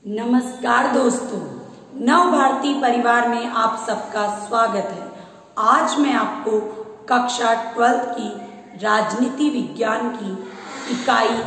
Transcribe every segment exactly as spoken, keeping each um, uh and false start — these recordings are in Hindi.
नमस्कार दोस्तों, नव भारती परिवार में आप सबका स्वागत है। आज मैं आपको कक्षा ट्वेल्थ की राजनीति विज्ञान की इकाई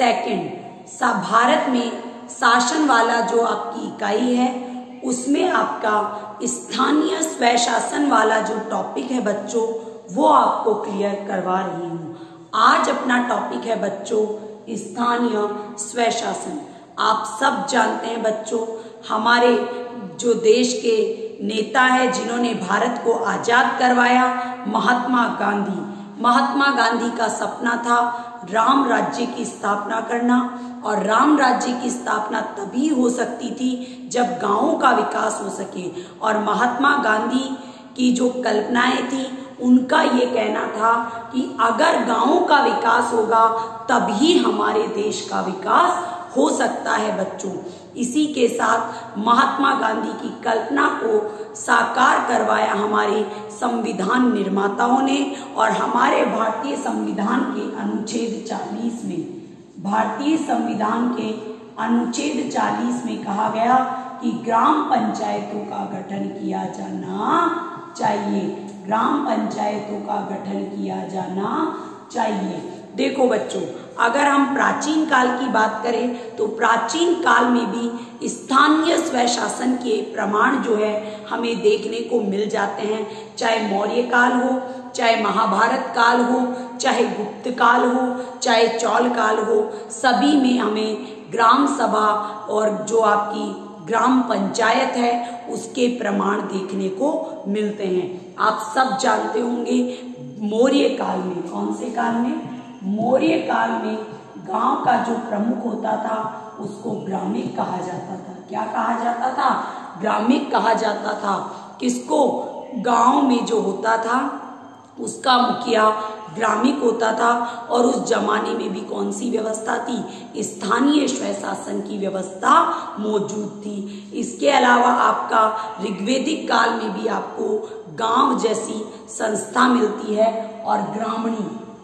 सेकंड सा भारत में शासन वाला जो आपकी इकाई है उसमें आपका स्थानीय स्वशासन वाला जो टॉपिक है बच्चों, वो आपको क्लियर करवा रही हूँ। आज अपना टॉपिक है बच्चों स्थानीय स्वशासन। आप सब जानते हैं बच्चों, हमारे जो देश के नेता है जिन्होंने भारत को आजाद करवाया, महात्मा गांधी। महात्मा गांधी का सपना था राम राज्य की स्थापना करना, और राम राज्य की स्थापना तभी हो सकती थी जब गांवों का विकास हो सके। और महात्मा गांधी की जो कल्पनाएं थी उनका ये कहना था कि अगर गांवों का विकास होगा तभी हमारे देश का विकास हो सकता है बच्चों। इसी के साथ महात्मा गांधी की कल्पना को साकार करवाया हमारे संविधान निर्माताओं ने। और हमारे भारतीय संविधान के अनुच्छेद चालीस में भारतीय संविधान के अनुच्छेद चालीस में कहा गया कि ग्राम पंचायतों का गठन किया जाना चाहिए। ग्राम पंचायतों का गठन किया जाना चाहिए। देखो बच्चों, अगर हम प्राचीन काल की बात करें तो प्राचीन काल में भी स्थानीय स्वशासन के प्रमाण जो है हमें देखने को मिल जाते हैं। चाहे मौर्य काल हो, चाहे महाभारत काल हो, चाहे गुप्त काल हो, चाहे चौल काल हो, सभी में हमें ग्राम सभा और जो आपकी ग्राम पंचायत है उसके प्रमाण देखने को मिलते हैं। आप सब जानते होंगे मौर्य काल में, कौन से काल में? मौर्य काल में गांव का जो प्रमुख होता था उसको ग्रामिक कहा जाता था। क्या कहा जाता था? ग्रामिक कहा जाता था। किसको? गांव में जो होता था उसका मुखिया ग्रामिक होता था। और उस जमाने में भी कौन सी व्यवस्था थी? स्थानीय स्वशासन की व्यवस्था मौजूद थी। इसके अलावा आपका ऋग्वेदिक काल में भी आपको गांव जैसी संस्था मिलती है। और ग्रामणी,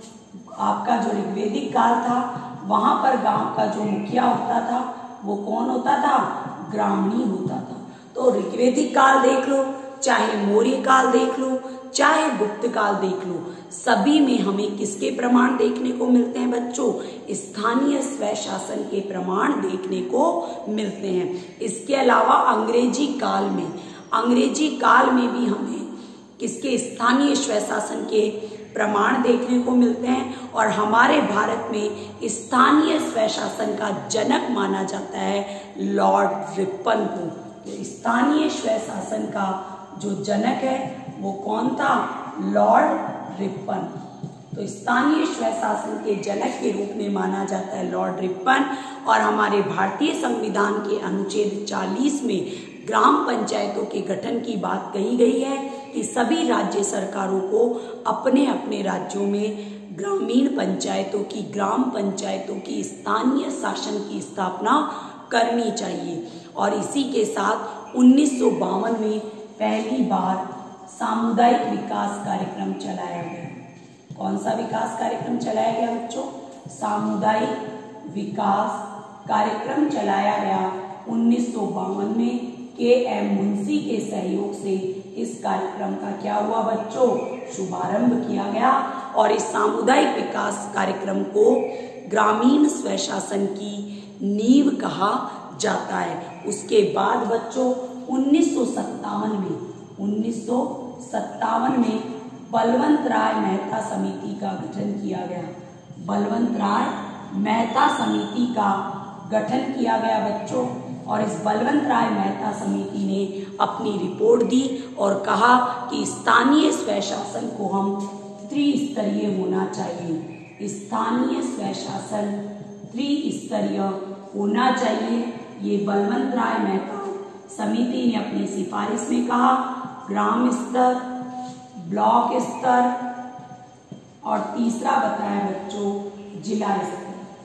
आपका जो ऋग्वेदिक काल था वहां पर गांव का जो मुखिया होता था वो कौन होता था? ग्रामणी होता था। तो ऋग्वेदिक काल देख लो, चाहे मौर्य काल देख लो, चाहे गुप्त काल देख लो, सभी में हमें किसके प्रमाण देखने को मिलते हैं बच्चों? स्थानीय स्वशासन के प्रमाण देखने को मिलते हैं। इसके अलावा अंग्रेजी काल में अंग्रेजी काल में भी हमें किसके? स्थानीय स्वशासन के प्रमाण देखने को मिलते हैं। और हमारे भारत में स्थानीय स्वशासन का जनक माना जाता है लॉर्ड रिपन को। तो स्थानीय स्वशासन का जो जनक है वो कौन था? Lord Ripon. तो स्थानीय स्वशासन के जनक के रूप में माना जाता है लॉर्ड रिपन। और हमारे भारतीय संविधान के अनुच्छेद चालीस में ग्राम पंचायतों के गठन की बात कही गई है कि सभी राज्य सरकारों को अपने अपने राज्यों में ग्रामीण पंचायतों की ग्राम पंचायतों की स्थानीय शासन की स्थापना करनी चाहिए। और इसी के साथ उन्नीस सौ बावन में पहली बार सामुदायिक विकास कार्यक्रम चलाया गया। कौन सा विकास कार्यक्रम चलाया गया बच्चों? सामुदायिक विकास कार्यक्रम चलाया गया उन्नीस सौ बावन में। के एम मुंशी के सहयोग से इस कार्यक्रम का क्या हुआ बच्चों? शुभारंभ किया गया। और इस सामुदायिक विकास कार्यक्रम को ग्रामीण स्वशासन की नींव कहा जाता है। उसके बाद बच्चों उन्नीस सौ सत्तावन में उन्नीस सौ सत्तावन में बलवंत राय मेहता समिति का गठन किया गया। बलवंत राय मेहता समिति का गठन किया गया बच्चों। और इस बलवंत राय मेहता समिति ने अपनी रिपोर्ट दी और कहा कि स्थानीय स्वशासन को हम त्रिस्तरीय होना चाहिए। स्थानीय स्वशासन त्रिस्तरीय होना चाहिए। ये बलवंत राय मेहता समिति ने अपनी सिफारिश में कहा। ग्राम स्तर, ब्लॉक स्तर और तीसरा बताया बच्चों जिला स्तर।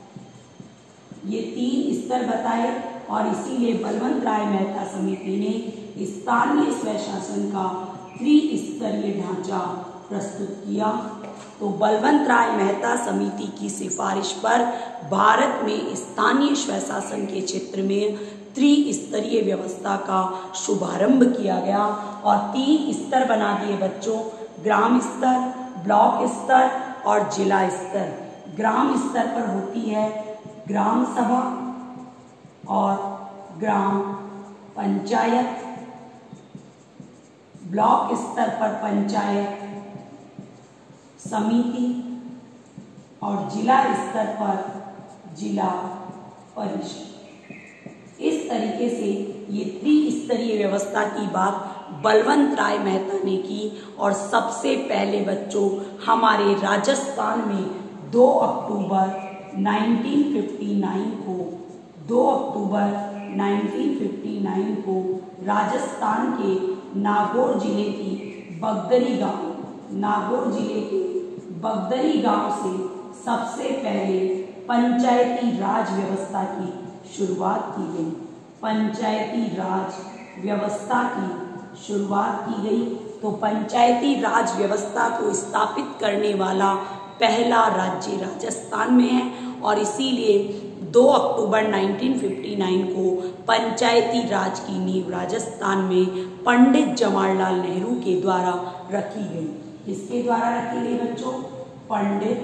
ये तीन स्तर बताए और इसीलिए बलवंत राय मेहता समिति ने स्थानीय स्वशासन का त्रिस्तरीय ढांचा प्रस्तुत किया। तो बलवंत राय मेहता समिति की सिफारिश पर भारत में स्थानीय स्वशासन के क्षेत्र में त्रिस्तरीय व्यवस्था का शुभारंभ किया गया और तीन स्तर बना दिए बच्चों, ग्राम स्तर, ब्लॉक स्तर और जिला स्तर। ग्राम स्तर पर होती है ग्राम सभा और ग्राम पंचायत, ब्लॉक स्तर पर पंचायत समिति और जिला स्तर पर जिला परिषद। इस तरीके से ये त्रिस्तरीय व्यवस्था की बात बलवंत राय मेहता ने की और सबसे पहले बच्चों हमारे राजस्थान में दो अक्टूबर उन्नीस सौ उनसठ को दो अक्टूबर उन्नीस सौ उनसठ को राजस्थान के नागौर जिले की बगदरी गांव नागौर जिले के बगदरी गांव से सबसे पहले पंचायती राज व्यवस्था की शुरुआत की गई। पंचायती राज व्यवस्था की शुरुआत की गई तो पंचायती राज व्यवस्था को स्थापित करने वाला पहला राज्य राजस्थान में है और इसीलिए दो अक्टूबर उन्नीस सौ उनसठ को पंचायती राज की नींव राजस्थान में पंडित जवाहरलाल नेहरू के द्वारा रखी गई। किसके द्वारा रखी गई बच्चों? पंडित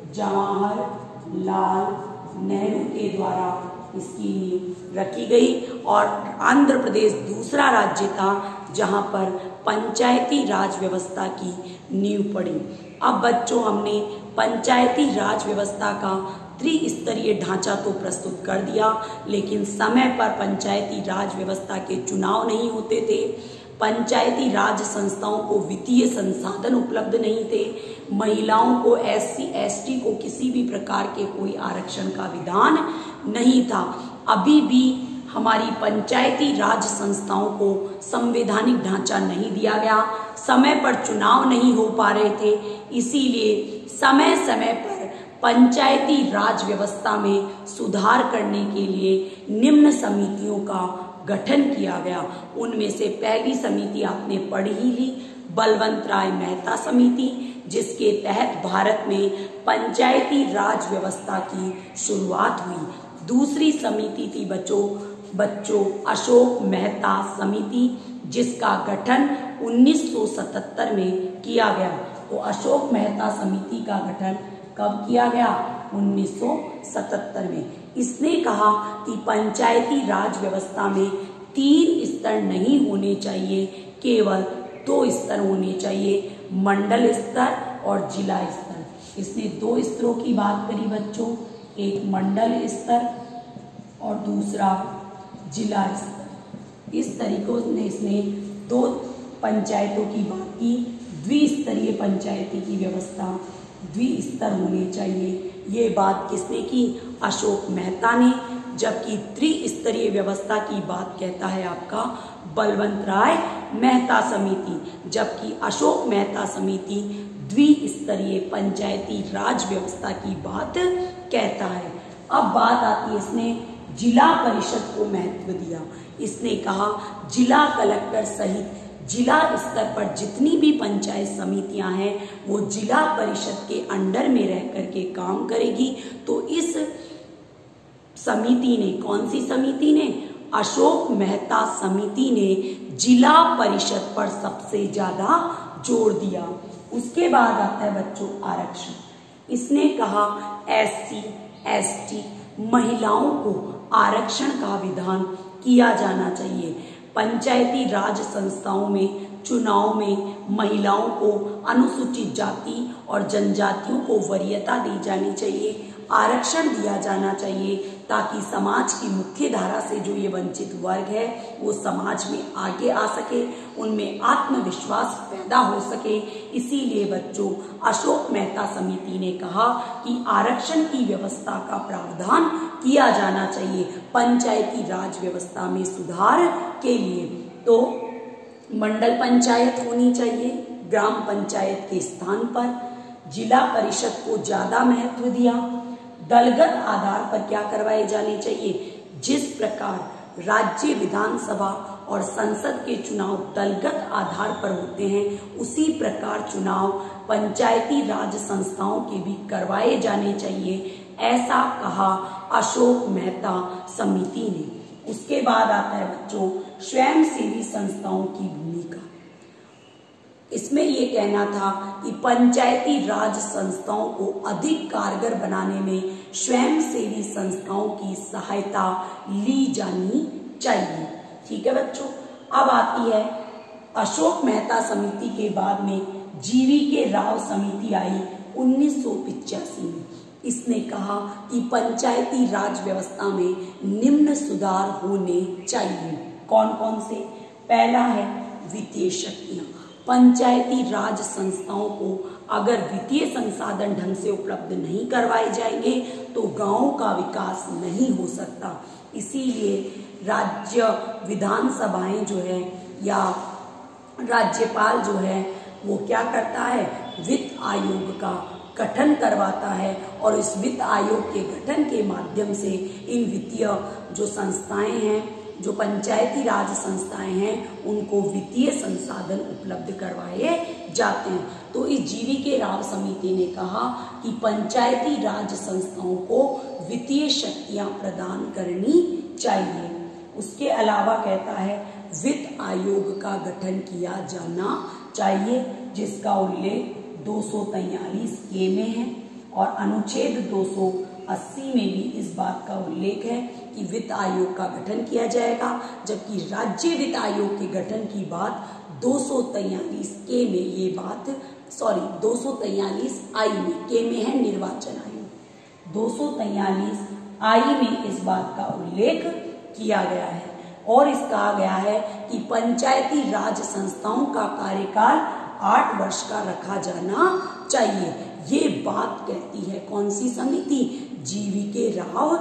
जवाहरलाल नेहरू के द्वारा इसकी नींव रखी गई और आंध्र प्रदेश दूसरा राज्य था जहां पर पंचायती राज व्यवस्था की नींव पड़ी। अब बच्चों हमने पंचायती राज व्यवस्था का त्रिस्तरीय ढांचा तो प्रस्तुत कर दिया, लेकिन समय पर पंचायती राज व्यवस्था के चुनाव नहीं होते थे। पंचायती राज संस्थाओं को वित्तीय संसाधन उपलब्ध नहीं थे। महिलाओं को, एस सी एस टी को किसी भी प्रकार के कोई आरक्षण का विधान नहीं था। अभी भी हमारी पंचायती राज संस्थाओं को संवैधानिक ढांचा नहीं दिया गया, समय पर चुनाव नहीं हो पा रहे थे, इसीलिए समय समय पर पंचायती राज व्यवस्था में सुधार करने के लिए निम्न समितियों का गठन किया गया। उनमें से पहली समिति आपने पढ़ ही ली, बलवंत राय मेहता समिति, जिसके तहत भारत में पंचायती राज व्यवस्था की शुरुआत हुई। दूसरी समिति थी बच्चों बच्चों अशोक मेहता समिति, जिसका गठन उन्नीस सौ सतहत्तर में किया गया। तो अशोक मेहता समिति का गठन कब किया गया? उन्नीस सौ सतहत्तर में। इसने कहा कि पंचायती राज व्यवस्था में तीन स्तर नहीं होने चाहिए, केवल दो स्तर होने चाहिए, मंडल स्तर और जिला स्तर। इसने दो स्तरों की बात करी बच्चों, एक मंडल स्तर और दूसरा जिला स्तर। इस तरीकों से इसने दो पंचायतों की बात की। द्विस्तरीय पंचायती की व्यवस्था द्विस्तर होने चाहिए, ये बात किसने की? अशोक मेहता ने। जबकि त्रिस्तरीय व्यवस्था की बात कहता है आपका बलवंत राय मेहता समिति, जबकि अशोक मेहता समिति द्विस्तरीय पंचायती राज व्यवस्था की बात कहता है। अब बात आती है, इसने जिला परिषद को महत्व दिया। इसने कहा जिला कलेक्टर सहित जिला स्तर पर जितनी भी पंचायत समितियां हैं वो जिला परिषद के अंडर में रह करके काम करेगी। तो इस समिति ने, कौन सी समिति ने? अशोक मेहता समिति ने जिला परिषद पर सबसे ज्यादा जोर दिया। उसके बाद आता है बच्चों आरक्षण। इसने कहा एस सी एस टी महिलाओं को आरक्षण का विधान किया जाना चाहिए। पंचायती राज संस्थाओं में चुनाव में महिलाओं को, अनुसूचित जाति और जनजातियों को वरीयता दी जानी चाहिए, आरक्षण दिया जाना चाहिए, ताकि समाज की मुख्य धारा से जो ये वंचित वर्ग है वो समाज में आगे आ सके, उनमें आत्मविश्वास पैदा हो सके। इसीलिए बच्चों अशोक मेहता समिति ने कहा कि आरक्षण की व्यवस्था का प्रावधान किया जाना चाहिए पंचायती राज व्यवस्था में सुधार के लिए। तो मंडल पंचायत होनी चाहिए ग्राम पंचायत के स्थान पर। जिला परिषद को ज्यादा महत्व दिया। दलगत आधार पर क्या करवाए जाने चाहिए? जिस प्रकार राज्य विधानसभा और संसद के चुनाव दलगत आधार पर होते हैं, उसी प्रकार चुनाव पंचायती राज संस्थाओं के भी करवाए जाने चाहिए, ऐसा कहा अशोक मेहता समिति ने। उसके बाद आता है बच्चों स्वयंसेवी संस्थाओं की भूमिका। इसमें ये कहना था कि पंचायती राज संस्थाओं को अधिक कारगर बनाने में स्वयंसेवी संस्थाओं की सहायता ली जानी चाहिए। ठीक है बच्चों। अब आती है अशोक मेहता समिति के बाद में जीवी के राव समिति आई उन्नीस सौ पिचासी में। इसने कहा कि पंचायती राज व्यवस्था में निम्न सुधार होने चाहिए। कौन कौन से? पहला है वित्तीय शक्तियां। पंचायती राज संस्थाओं को अगर वित्तीय संसाधन ढंग से उपलब्ध नहीं करवाए जाएंगे तो गांवों का विकास नहीं हो सकता। इसीलिए राज्य विधानसभाएं जो है या राज्यपाल जो है वो क्या करता है, वित्त आयोग का गठन करवाता है और इस वित्त आयोग के गठन के माध्यम से इन वित्तीय जो संस्थाएं हैं, जो पंचायती राज संस्थाएं हैं, उनको वित्तीय संसाधन उपलब्ध करवाए जाते हैं। तो इस जीवी के राव समिति ने कहा कि पंचायती राज संस्थाओं को वित्तीय शक्तियां प्रदान करनी चाहिए। उसके अलावा कहता है वित्त आयोग का गठन किया जाना चाहिए, जिसका उल्लेख दो सौ तैंतालीस के में है और अनुच्छेद दो सौ अस्सी में भी इस बात का उल्लेख है कि वित्त आयोग का गठन किया जाएगा, जबकि राज्य वित्त आयोग के गठन की बात दो सौ तैंतालीस के में ये बात सॉरी दो सौ तैंतालीस आई में, के में है निर्वाचन आयोग, दो सौ तैंतालीस आई में इस बात का उल्लेख किया गया है। और इस कहा गया है कि पंचायती राज संस्थाओं का कार्यकाल आठ वर्ष का रखा जाना चाहिए। ये बात कहती है कौन सी समिति? जीवी के राव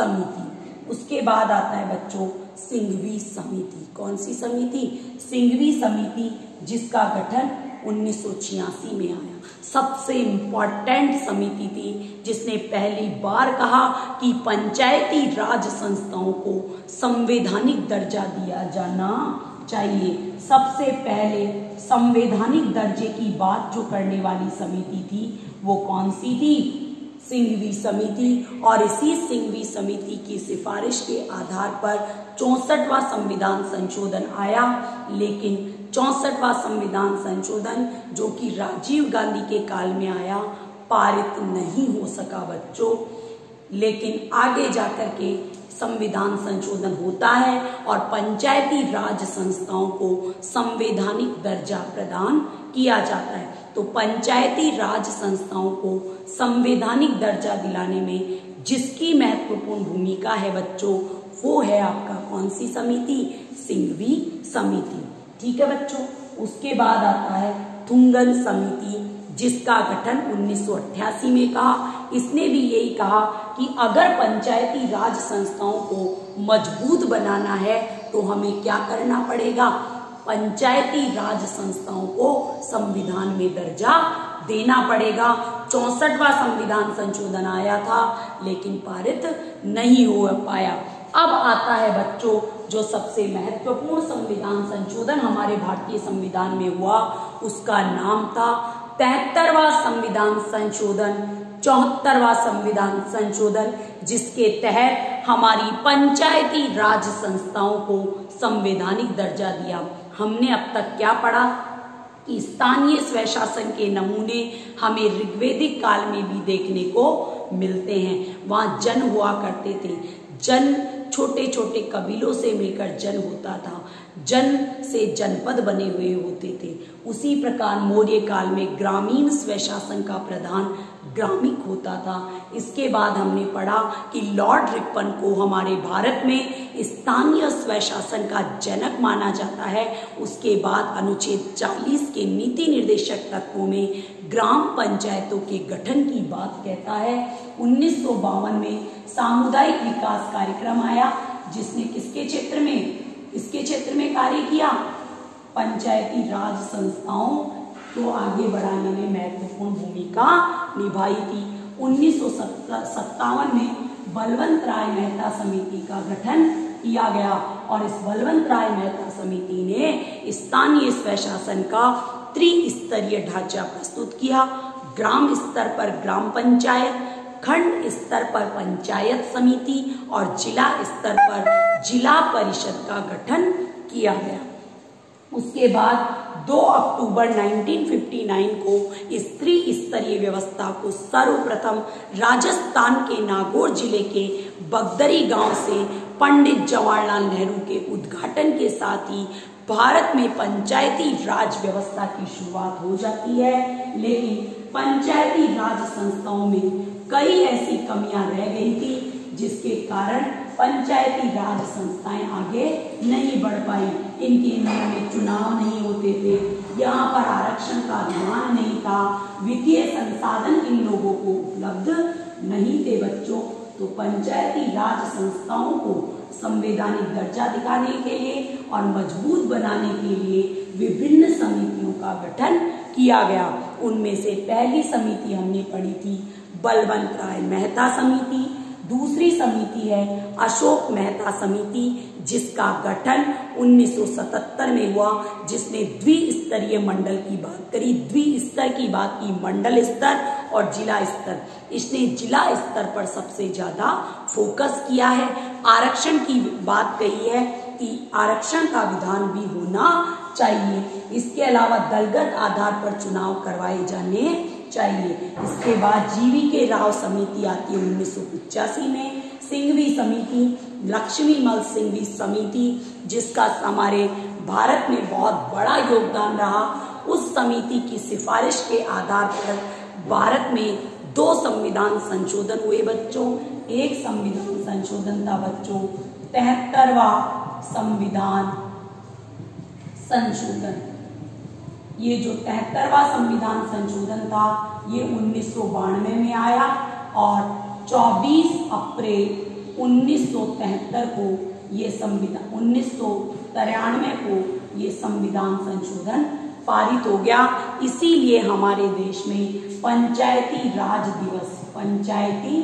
समिति। उसके बाद आता है बच्चों सिंघवी समिति। कौन सी समिति? सिंघवी समिति, जिसका गठन उन्नीस सौ छियासी में आया। सबसे इम्पोर्टेंट समिति थी जिसने पहली बार कहा कि पंचायती राज संस्थाओं को संवैधानिक दर्जा दिया जाना चाहिए। सबसे पहले संवैधानिक दर्जे की बात जो करने वाली समिति थी वो कौन सी थी? सिंघवी समिति। और इसी सिंघवी समिति की सिफारिश के आधार पर चौसठवां संविधान संशोधन आया, लेकिन चौसठवां संविधान संशोधन जो कि राजीव गांधी के काल में आया पारित नहीं हो सका बच्चों। लेकिन आगे जाकर के संविधान संशोधन होता है और पंचायती राज संस्थाओं को संवैधानिक दर्जा प्रदान किया जाता है। तो पंचायती राज संस्थाओं को संवैधानिक दर्जा दिलाने में जिसकी महत्वपूर्ण भूमिका है बच्चों, वो है आपका कौन सी समिति? सिंघवी समिति। ठीक है बच्चों। उसके बाद आता है थुंगन समिति, जिसका गठन उन्नीस सौ अट्ठासी में कहा। इसने भी यही कहा कि अगर पंचायती राज संस्थाओं को मजबूत बनाना है तो हमें क्या करना पड़ेगा? पंचायती राज संस्थाओं को संविधान में दर्जा देना पड़ेगा। चौसठवां संविधान संशोधन आया था लेकिन पारित नहीं हो पाया। अब आता है बच्चों जो सबसे महत्वपूर्ण संविधान संशोधन हमारे भारतीय संविधान में हुआ, उसका नाम था तिहत्तरवां संविधान संशोधन, चौहत्तरवां संविधान संशोधन, जिसके तहत हमारी पंचायती राज संस्थाओं को संवैधानिक दर्जा दिया। हमने अब तक क्या पढ़ा कि स्थानीय स्वशासन के नमूने हमें ऋग्वैदिक काल में भी देखने को मिलते हैं। वहां जन हुआ करते थे, जन छोटे छोटे कबीलों से मिलकर जन होता था, जन से जनपद बने हुए होते थे। उसी प्रकार मौर्य काल में ग्रामीण स्वशासन का प्रधान ग्रामिक होता था। इसके बाद हमने पढ़ा कि लॉर्ड रिपन को हमारे भारत में स्थानीय स्वशासन का जनक माना जाता है। उसके बाद अनुच्छेद चालीस के नीति निर्देशक तत्वों में ग्राम पंचायतों के गठन की बात कहता है। उन्नीस सौ बावन में सामुदायिक विकास कार्यक्रम आया, जिसने किसके क्षेत्र में इसके क्षेत्र में कार्य किया? पंचायती राज संस्थाओं को आगे बढ़ाने में महत्वपूर्ण भूमिका निभाई थी। उन्नीस सौ सत्तावन में बलवंत राय मेहता समिति का गठन किया गया और इस बलवंत राय मेहता समिति ने स्थानीय स्वशासन का त्रिस्तरीय ढांचा प्रस्तुत किया। ग्राम स्तर पर ग्राम पंचायत, प्रखंड स्तर पर पंचायत समिति और जिला स्तर पर जिला परिषद का गठन किया गया। उसके बाद दो अक्टूबर उन्नीस सौ उनसठ को स्त्री स्तरीय व्यवस्था को सर्वप्रथम राजस्थान के नागौर जिले के बगदरी गांव से पंडित जवाहरलाल नेहरू के उद्घाटन के साथ ही भारत में पंचायती राज व्यवस्था की शुरुआत हो जाती है। लेकिन पंचायती राज संस्थाओं में कई ऐसी कमियां रह गई थी जिसके कारण पंचायती राज संस्थाएं आगे नहीं बढ़ पाई। इनके नियमित चुनाव नहीं होते थे, यहाँ पर आरक्षण का ध्यान नहीं था, वित्तीय संसाधन इन लोगों को उपलब्ध नहीं थे बच्चों। तो पंचायती राज संस्थाओं को संवैधानिक दर्जा दिखाने के लिए और मजबूत बनाने के लिए विभिन्न समितियों का गठन किया गया। उनमें से पहली समिति हमने पढ़ी थी बलवंत राय मेहता समिति। दूसरी समिति है अशोक मेहता समिति, जिसका गठन उन्नीस सौ सतहत्तर में हुआ, जिसने द्विस्तरीय मंडल की बात करी, द्विस्तर की बात की, मंडल स्तर और जिला स्तर। इसने जिला स्तर पर सबसे ज्यादा फोकस किया है। आरक्षण की बात कही है कि आरक्षण का विधान भी होना चाहिए। इसके अलावा दलगत आधार पर चुनाव करवाए जाने चाहिए। इसके बाद जीवी के राव समिति आती है उन्नीस सौ पचासी में, सिंघवी समिति, लक्ष्मी मल सिंघवी समिति, जिसका हमारे भारत में बहुत बड़ा योगदान रहा। उस समिति की सिफारिश के आधार पर भारत में दो संविधान संशोधन हुए बच्चों। एक संविधान संशोधन था बच्चों तिहत्तरवां संविधान संशोधन। ये जो तिहत्तरवां संविधान संशोधन था ये उन्नीस सौ बानवे में आया और चौबीस अप्रैल उन्नीस सौ तिहत्तर को ये संविधान उन्नीस सौ तिरानवे को ये संविधान संशोधन पारित हो गया। इसीलिए हमारे देश में पंचायती राज दिवस पंचायती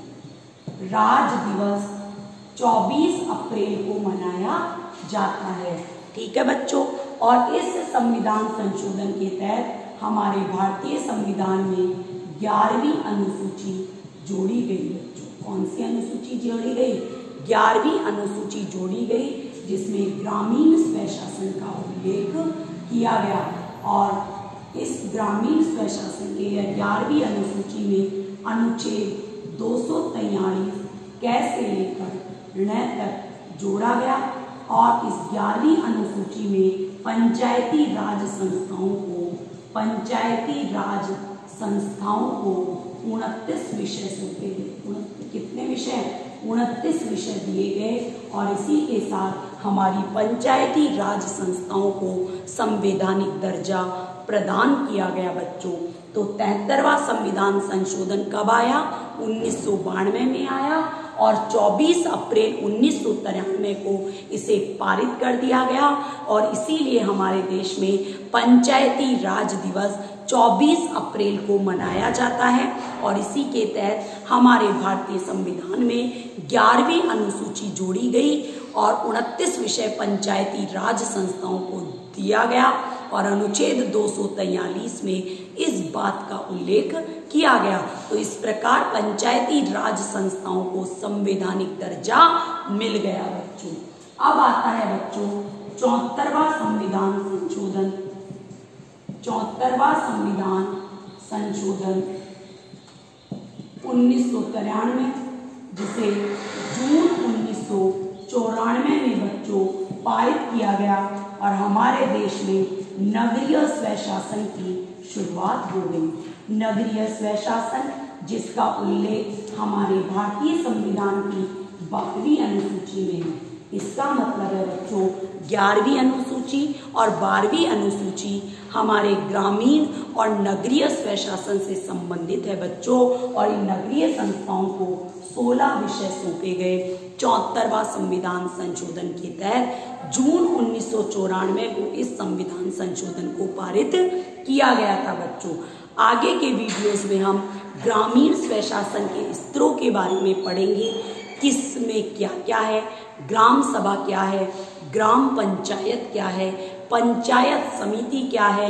राज दिवस चौबीस अप्रैल को मनाया जाता है। ठीक है बच्चों। और इस संविधान संशोधन के तहत हमारे भारतीय संविधान में ग्यारहवीं अनुसूची जोड़ी गई बच्चों। कौन सी अनुसूची जोड़ी गई? ग्यारहवीं अनुसूची जोड़ी गई, जिसमें ग्रामीण स्वशासन का उल्लेख किया गया। और इस ग्रामीण स्वशासन के ग्यारहवीं अनुसूची में अनुच्छेद दो सौ तैंतालीस कैसे लेकर ऋण तक जोड़ा गया। और इस ग्यारहवीं अनुसूची में पंचायती राज संस्थाओं को पंचायती राज संस्थाओं को उनतीस विषय सौंपे गए। कितने विषय? उनतीस विषय दिए गए। और इसी के साथ हमारी पंचायती राज संस्थाओं को संवैधानिक दर्जा प्रदान किया गया बच्चों। तो तिहत्तरवां संविधान संशोधन कब आया? उन्नीस सौ बानवे में आया और चौबीस अप्रैल उन्नीस सौ तिरानवे को इसे पारित कर दिया गया। और इसीलिए हमारे देश में पंचायती राज दिवस चौबीस अप्रैल को मनाया जाता है। और इसी के तहत हमारे भारतीय संविधान में ग्यारहवीं अनुसूची जोड़ी गई और उनतीस विषय पंचायती राज संस्थाओं को दिया गया। और अनुच्छेद दो सौ तैंतालीस में इस बात का उल्लेख किया गया। तो इस प्रकार पंचायती राज संस्थाओं को संवैधानिक दर्जा मिल गया बच्चों। अब आता है बच्चों चौहत्तरवां संविधान संशोधन। चौहत्तरवां संविधान संशोधन उन्नीस सौ तिरानवे, जिसे जून उन्नीस सौ चौरानवे में बच्चों पारित किया गया। और हमारे देश में नगरीय स्वशासन की शुरुआत हो गई। नगरीय स्वशासन जिसका उल्लेख हमारे भारतीय संविधान की बारहवीं अनुसूची में है। इसका मतलब है बच्चों ग्यारहवीं अनुसूची और बारहवीं अनुसूची हमारे ग्रामीण और नगरीय स्वशासन से संबंधित है बच्चों। और इन नगरीय संस्थाओं को सोलह विषय सौंपे गए। चौहत्तरवां संविधान संशोधन के तहत जून उन्नीस सौ चौरानवे को इस संविधान संशोधन को पारित किया गया था बच्चों। आगे के वीडियोस में हम ग्रामीण स्वशासन के स्तरों के बारे में पढ़ेंगे। किस में क्या क्या है, ग्राम सभा क्या है, ग्राम पंचायत क्या है, पंचायत समिति क्या है,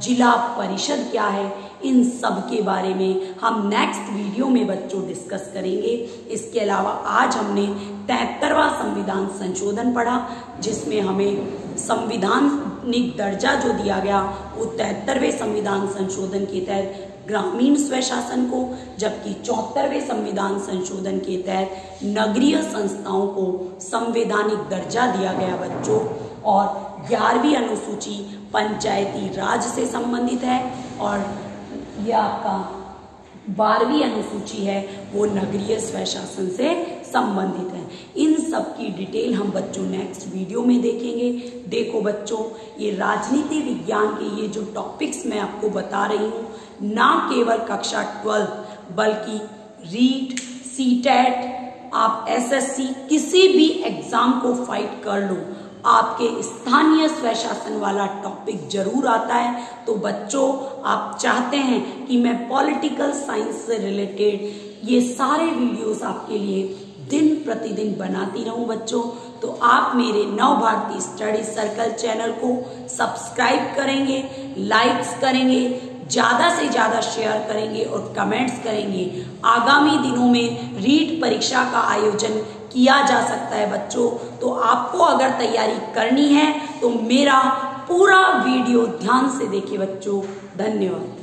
जिला परिषद क्या है, इन सब के बारे में हम नेक्स्ट वीडियो में बच्चों डिस्कस करेंगे। इसके अलावा आज हमने तिहत्तरवां संविधान संशोधन पढ़ा, जिसमें हमें संविधानिक दर्जा जो दिया गया वो तिहत्तरवें संविधान संशोधन के तहत ग्रामीण स्वशासन को, जबकि चौहत्तरवें संविधान संशोधन के तहत नगरीय संस्थाओं को संवैधानिक दर्जा दिया गया बच्चों। और ग्यारहवीं अनुसूची पंचायती राज से संबंधित है और यह आपका बारहवीं अनुसूची है वो नगरीय स्वशासन से संबंधित है। इन सब की डिटेल हम बच्चों नेक्स्ट वीडियो में देखेंगे। देखो बच्चों, ये राजनीति विज्ञान के ये जो टॉपिक्स मैं आपको बता रही हूँ, ना केवल कक्षा ट्वेल्थ बल्कि रीट, सीटेट, आप एसएससी किसी भी एग्जाम को फाइट कर लो, आपके स्थानीय स्वशासन वाला टॉपिक जरूर आता है। तो बच्चों, आप चाहते हैं कि मैं पॉलिटिकल साइंस से रिलेटेड ये सारे वीडियोस आपके लिए दिन प्रतिदिन बनाती रहूं बच्चों, तो आप मेरे Nav Bharati study circle channel को सब्सक्राइब करेंगे, लाइक्स करेंगे, ज्यादा से ज्यादा शेयर करेंगे और कमेंट्स करेंगे। आगामी दिनों में रीट परीक्षा का आयोजन किया जा सकता है बच्चों, तो आपको अगर तैयारी करनी है तो मेरा पूरा वीडियो ध्यान से देखिए बच्चों। धन्यवाद।